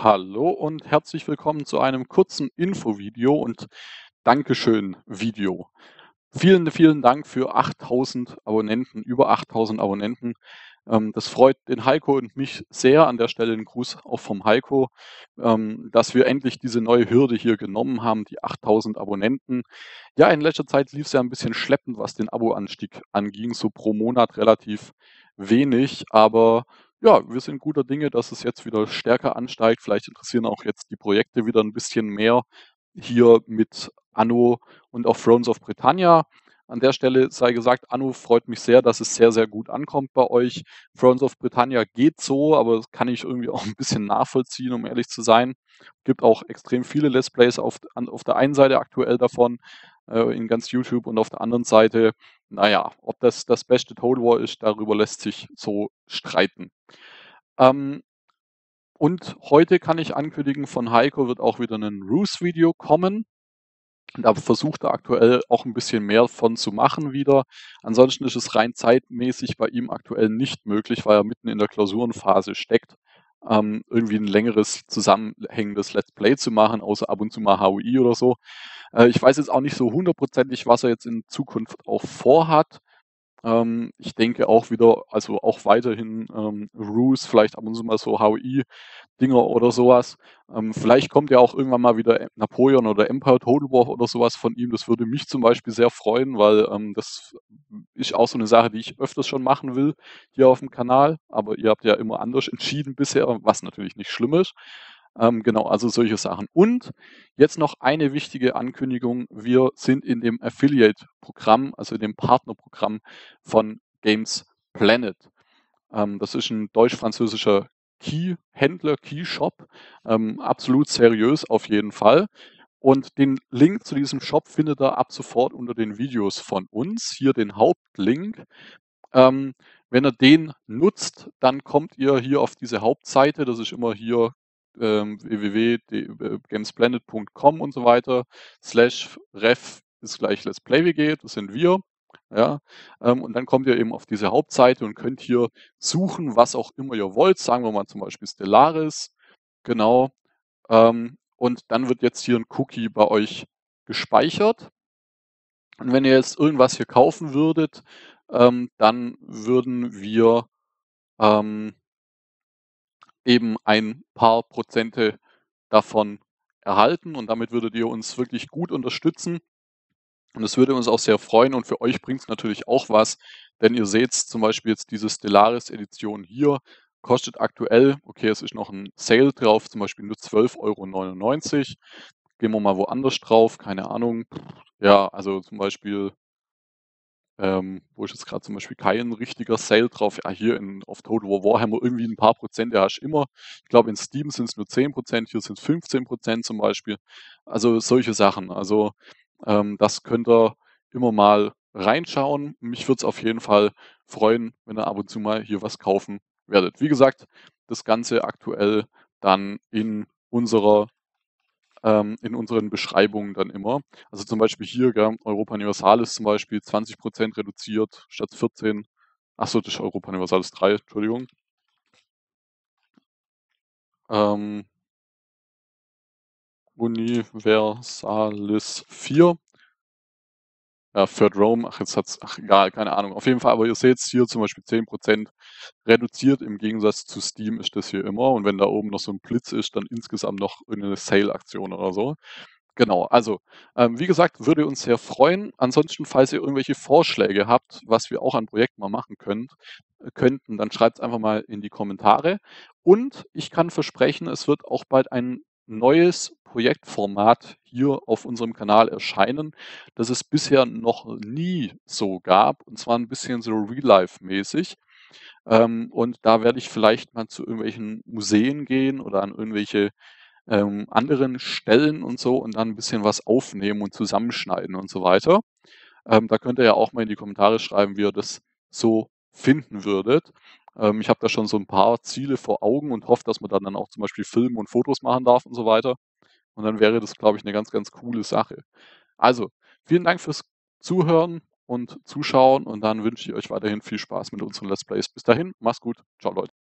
Hallo und herzlich willkommen zu einem kurzen Infovideo und Dankeschön-Video. Vielen, vielen Dank für 8000 Abonnenten, über 8000 Abonnenten. Das freut den Heiko und mich sehr. An der Stelle ein Gruß auch vom Heiko, dass wir endlich diese neue Hürde hier genommen haben, die 8000 Abonnenten. Ja, in letzter Zeit lief es ja ein bisschen schleppend, was den Abo-Anstieg anging, so pro Monat relativ wenig, aber ja, wir sind guter Dinge, dass es jetzt wieder stärker ansteigt. Vielleicht interessieren auch jetzt die Projekte wieder ein bisschen mehr hier mit Anno und auch Thrones of Britannia. An der Stelle sei gesagt, Anno freut mich sehr, dass es sehr, sehr gut ankommt bei euch. Thrones of Britannia geht so, aber das kann ich irgendwie auch ein bisschen nachvollziehen, um ehrlich zu sein. Gibt auch extrem viele Let's Plays auf der einen Seite aktuell davon, in ganz YouTube, und auf der anderen Seite, naja, ob das beste Total War ist, darüber lässt sich so streiten. Ähm, und heute kann ich ankündigen, von Heiko wird auch wieder ein Ruse-Video kommen. Da versucht er aktuell auch ein bisschen mehr von zu machen wieder. Ansonsten ist es rein zeitmäßig bei ihm aktuell nicht möglich, weil er mitten in der Klausurenphase steckt, irgendwie ein längeres zusammenhängendes Let's Play zu machen, außer ab und zu mal HOI oder so. Ich weiß jetzt auch nicht so hundertprozentig, was er jetzt in Zukunft auch vorhat. Ich denke auch wieder, also auch weiterhin Ruse, vielleicht ab und zu mal so HOI-Dinger oder sowas. Vielleicht kommt ja auch irgendwann mal wieder Napoleon oder Empire Total War oder sowas von ihm. Das würde mich zum Beispiel sehr freuen, weil das ist auch so eine Sache, die ich öfters schon machen will hier auf dem Kanal. Aber ihr habt ja immer anders entschieden bisher, was natürlich nicht schlimm ist. Genau, also solche Sachen. Und jetzt noch eine wichtige Ankündigung. Wir sind in dem Affiliate-Programm, also in dem Partnerprogramm von Games Planet. Das ist ein deutsch-französischer Key-Händler, Key-Shop. Absolut seriös auf jeden Fall. Und den Link zu diesem Shop findet ihr ab sofort unter den Videos von uns. Hier den Hauptlink. Ähm, Wenn ihr den nutzt, dann kommt ihr hier auf diese Hauptseite. Das ist immer hier www.gamesplanet.com und so weiter. /ref ist gleich Let's Play WG, das sind wir. Ja, und dann kommt ihr eben auf diese Hauptseite und könnt hier suchen, was auch immer ihr wollt. Sagen wir mal zum Beispiel Stellaris. Genau. Und dann wird jetzt hier ein Cookie bei euch gespeichert. Und wenn ihr jetzt irgendwas hier kaufen würdet, dann würden wir ähm, eben ein paar Prozente davon erhalten, und damit würdet ihr uns wirklich gut unterstützen. Und es würde uns auch sehr freuen, und für euch bringt es natürlich auch was, denn ihr seht zum Beispiel jetzt diese Stellaris-Edition hier, kostet aktuell, okay, es ist noch ein Sale drauf, zum Beispiel nur 12,99 €. Gehen wir mal woanders drauf, keine Ahnung. Ja, also zum Beispiel wo ist jetzt gerade zum Beispiel kein richtiger Sale drauf. Ja, hier auf Total War Warhammer irgendwie ein paar Prozent, ja, hast immer. Ich glaube, in Steam sind es nur 10%, hier sind es 15% zum Beispiel. Also solche Sachen. Also das könnt ihr immer mal reinschauen. Mich würde es auf jeden Fall freuen, wenn ihr ab und zu mal hier was kaufen werdet. Wie gesagt, das Ganze aktuell dann in unseren Beschreibungen dann immer. Also zum Beispiel hier, gell, Europa Universalis zum Beispiel 20% reduziert statt 14. Achso, das ist Europa Universalis 3, Entschuldigung. Ähm, Universalis 4. Ja, Third Rome, ach egal, keine Ahnung. Auf jeden Fall, aber ihr seht es hier zum Beispiel 10% reduziert. Im Gegensatz zu Steam ist das hier immer. Und wenn da oben noch so ein Blitz ist, dann insgesamt noch irgendeine Sale-Aktion oder so. Genau, also wie gesagt, würde uns sehr freuen. Ansonsten, falls ihr irgendwelche Vorschläge habt, was wir auch an Projekten mal machen könnten, dann schreibt es einfach mal in die Kommentare. Und ich kann versprechen, es wird auch bald ein neues Projektformat hier auf unserem Kanal erscheinen, das es bisher noch nie so gab, und zwar ein bisschen so Real-Life-mäßig. Und da werde ich vielleicht mal zu irgendwelchen Museen gehen oder an irgendwelche anderen Stellen und so, und dann ein bisschen was aufnehmen und zusammenschneiden und so weiter. Da könnt ihr ja auch mal in die Kommentare schreiben, wie ihr das so finden würdet. Ich habe da schon so ein paar Ziele vor Augen und hoffe, dass man dann auch zum Beispiel filmen und Fotos machen darf und so weiter. Und dann wäre das, glaube ich, eine ganz, ganz coole Sache. Also, vielen Dank fürs Zuhören und Zuschauen, und dann wünsche ich euch weiterhin viel Spaß mit unseren Let's Plays. Bis dahin, macht's gut. Ciao, Leute.